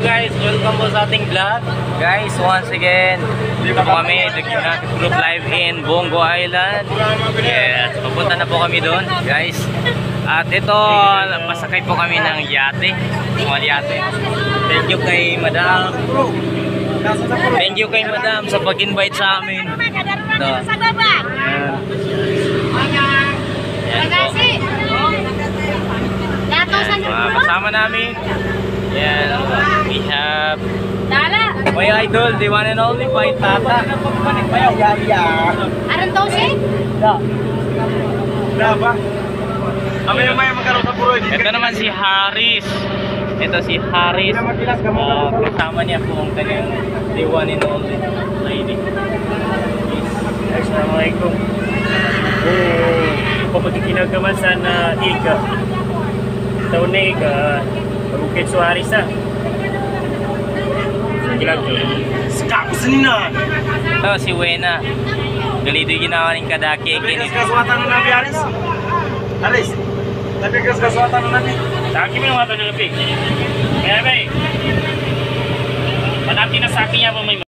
guys, welcome po sa ating vlog. Guys, once again, dito po kami, the United Group Live in Bongo Island. Yes, papunta na po kami doon, guys. At ito, pasakay po kami ng yate. Small yate. Thank you kay Madam. Thank you kay Madam sa pag-invite sa amin. Ito. Yan po. Kasama namin. Yan, we have my idol, the one and only Pai Tata. Aran to si? Kami naman yung magkaroon sa puro. Ito naman si Haris. Ito si Haris. Kasama niya po ang kanyang the one and only lady. Assalamualaikum. Pagkikinagaman sa na Iga. Taon na Iga. Bukit Suarez na. Kilang to. Skako sa nina. Ito si Wena. Galito yung ginawa ng kadaki. Nabigas kaswatan na nabi, Aris. Aris. Nabigas kaswatan na nabi. Sa akin mo yung mata na nabi. Kaya ba eh. Manati na sa akin yan mo may